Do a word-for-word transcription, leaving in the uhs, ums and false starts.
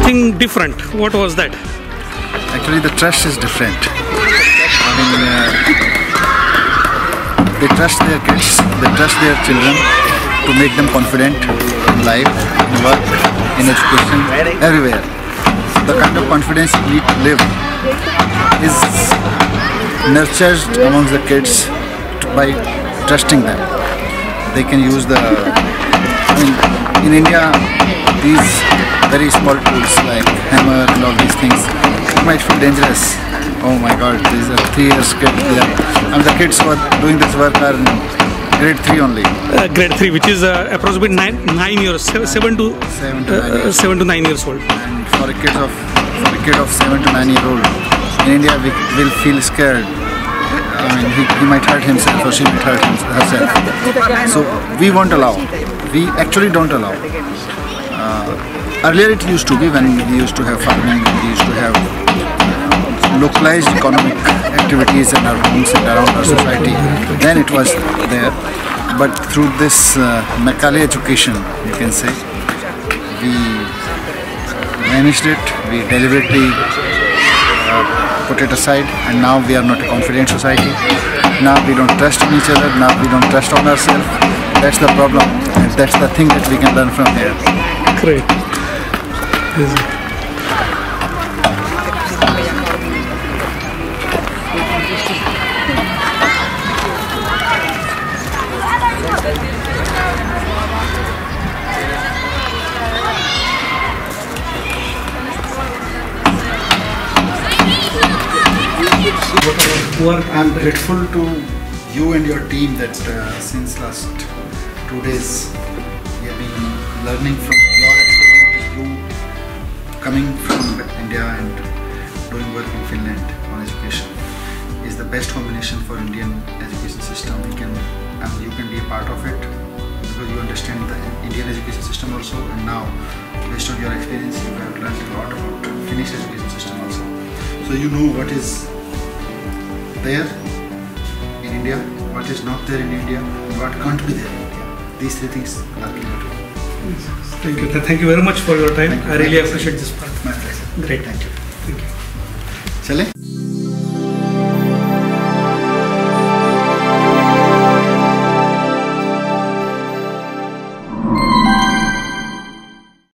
something different. What was that? Actually, the trust is different. I mean, uh, they trust their kids, they trust their children to make them confident in life, in work, in education, everywhere. The kind of confidence you need to live is nurtured amongst the kids by trusting them. They can use the, I mean, in India, these very small tools like hammer and all these things, it might feel dangerous. Oh my God, these are three years kids. And the kids who are doing this work are in grade three only. Uh, grade three, which is uh, approximately nine, nine years, seven to seven to nine uh, years. seven to nine years old. And for a kid of for a kid of seven to nine year old, in India we will feel scared. I mean, he, he might hurt himself or she might hurt himself, herself. So we won't allow. We actually don't allow. Uh, earlier it used to be when we used to have farming, we used to have localized economic activities in our homes and around our society. Then it was there. But through this uh, Macaulay education, you can say, we managed it, we deliberately uh, put it aside, and now we are not a confident society. Now we don't trust in each other, now we don't trust on ourselves. That's the problem, and that's the thing that we can learn from here. Great. I'm grateful to you and your team that uh, since last two days we have been learning from your experience. You coming from India and doing work in Finland on education is the best combination for Indian education system. We can, and you can be a part of it because you understand the Indian education system also, and now based on your experience you have learned a lot about Finnish education system also. So you know what is there in India, what is not there in India, and what can't be there in India. These three things are clear to me. Thank you. Thank you very much for your time. I really appreciate this part. My pleasure. Great. Thank you. Thank you. Chale?